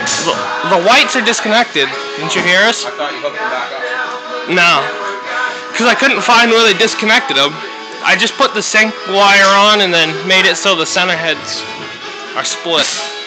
The whites are disconnected. Didn't you hear us? I thought you hooked them back up. No. Because I couldn't find where they disconnected them. I just put the sync wire on and then made it so the center heads are split.